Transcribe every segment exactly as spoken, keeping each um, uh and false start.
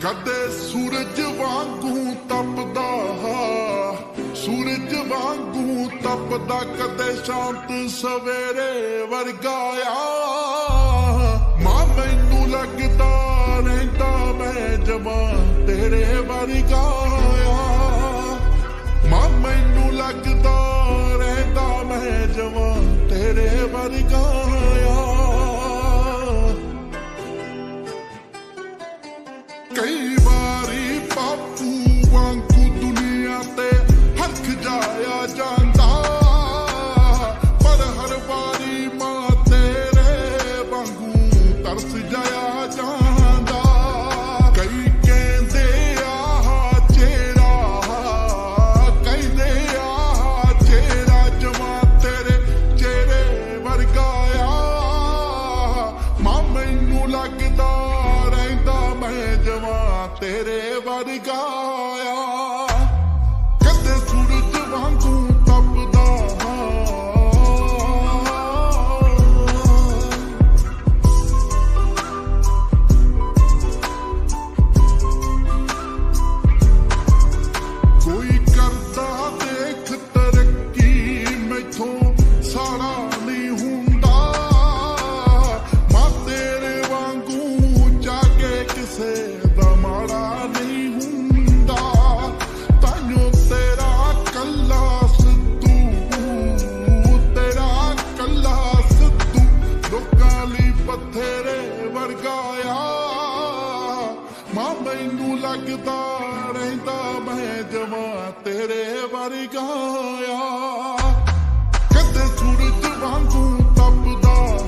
ਕਦੇ ਸੂਰਜ ਵਾਂਗੂ ਤਪਦਾ, ਸੂਰਜ ਵਾਂਗੂ ਤਪਦਾ, ਕਦੇ ਸ਼ਾਂਤ ਸਵੇਰੇ ਵਰਗਾਇਆ। ਮਾਂ ਮੈਨੂੰ ਲੱਗਦਾ ਰਹਿੰਦਾ ਮੈਂ ਜਮਾਂ ਤੇਰੇ ਵਰਗਾਇਆ। ਮਾਂ ਮੈਨੂੰ ਲੱਗਦਾ ਰਹਿੰਦਾ ਮੈਂ ਜਮਾਂ ਤੇਰੇ ਵਰਗਾਇਆ। ਕਈ ਵਾਰੀ ਬਾਪੂ ਵਾਂਗੂ ਦੁਨੀਆ ਤੇ ਹੱਥ ਜਾਇਆ ਜਾਂਦਾ, ਪਰ ਹਰ ਵਾਰੀ ਮਾਂ ਤੇਰੇ ਵਾਂਗੂ ਤਰਸ ਜਾਇਆ ਜਾਂਦਾ। ਕਈ ਕਹਿੰਦੇ ਆਹ ਚਿਹਰਾ, ਕਹਿੰਦੇ ਆਹ ਚਿਹਰਾ ਜਮਾਂ ਤੇਰੇ ਚਿਹਰੇ ਵਰਗਾਇਆ। ਮਾਂ ਮੈਨੂੰ ਲੱਗਦਾ ਰਹਿੰਦਾ ਮੈਂ ਜਮਾਂ ਤੇਰੇ ਵਰਗਾਇਆ। ਕਦੇ ਸੂਰਜ ਵਾਂਗੂ ਤਪਦਾ, ਕੋਈ ਕਰਦਾ ਦੇਖ ਤਰੱਕੀ ਮੈਥੋਂ ਸਾੜਾ ਨਹੀਂ ਹੁੰਦਾ। ਮਾਂ ਤੇਰੇ ਵਾਂਗੂ ਜਾਗੇ ਕਿਸੇ ਦਾ ਮਾੜਾ ਨਹੀਂ ਹੁੰਦਾ। ਤਾਈਓ ਤੇਰਾ ਕੱਲਾ ਸਿੱਧੂ, ਤੇਰਾ ਕੱਲਾ ਸਿੱਧੂ ਲੋਕਾਂ ਲਈ ਬਥੇਰੇ ਵਰਗਾਇਆ। ਮਾਂ ਮੈਨੂੰ ਲੱਗਦਾ ਰਹਿੰਦਾ ਮੈਂ ਜਮਾਂ ਤੇਰੇ ਵਰਗਾਇਆ। ਕਦੇ ਸੂਰਜ ਵਾਂਗੂ ਤਪਦਾ,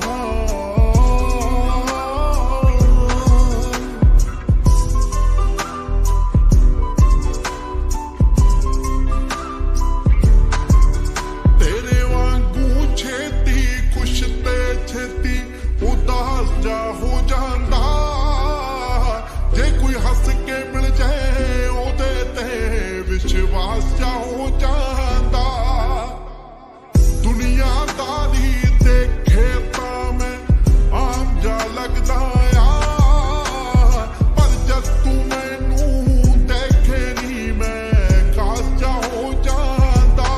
ਤੇਰੇ ਵਾਂਗੂ ਛੇਤੀ ਖੁਸ਼ ਤੇ ਛੇਤੀ ਉਦਾਸ ਜਾ ਹੋ ਜਾਂਦਾ। ਜੇ ਕੋਈ ਹੱਸ ਕੇ ਮਿਲ ਜਾਏ ਉਹਦੇ ਤੇ ਵਿਸ਼ਵਾਸ ਜਾ ਹੋ ਜਾਂਦਾ। ਦੁਨੀਆਦਾਰੀ ਦੇਖੇ ਤਾਂ ਮੈਂ ਆਮ ਜਾ ਲੱਗਦਾ ਆ, ਪਰ ਜਦ ਤੂੰ ਮੈਨੂੰ ਦੇਖੇ ਨਹੀਂ ਮੈਂ ਖਾਸ ਜਾ ਹੋ ਜਾਂਦਾ।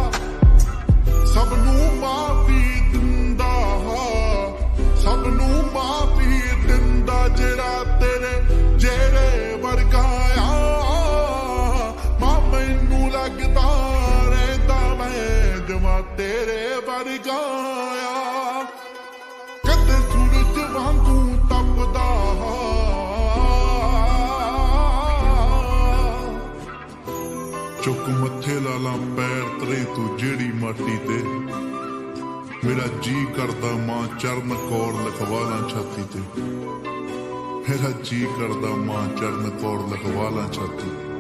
ਸਭ ਨੂੰ ਮਾਫੀ ਦਿੰਦਾ, ਸਭ ਨੂੰ ਮਾਫੀ ਦਿੰਦਾ ਜਿਹੜਾ ਤੇਰੇ ਜਿਹੜੇ ਵਰਗਾਇਆ। ਮਾਂ ਮੈਨੂੰ ਲੱਗਦਾ ਰਹਿੰਦਾ ਮੈਂ ਜਮਾਂ ਤੇਰੇ ਵਰਗਾਇਆ। ਕਦੇ ਸੂਰਜ ਵਾਂਗੂ ਤਪਦਾ, ਚੁੱਕ ਮੱਥੇ ਲਾ ਲਾ ਪੈਰ ਤਰੇ ਤੂੰ ਜਿਹੜੀ ਮਾਟੀ ਤੇ। ਮੇਰਾ ਜੀ ਕਰਦਾ ਮਾਂ ਚਰਨ ਕੌਰ ਲਿਖਵਾ ਲਾਂ ਛਾਤੀ ਤੇ। ਮੇਰਾ ਜੀ ਕਰਦਾ ਮਾਂ ਚਰਨ ਕੌਰ ਲਿਖਵਾ ਲਾਂ ਛਾਤੀ।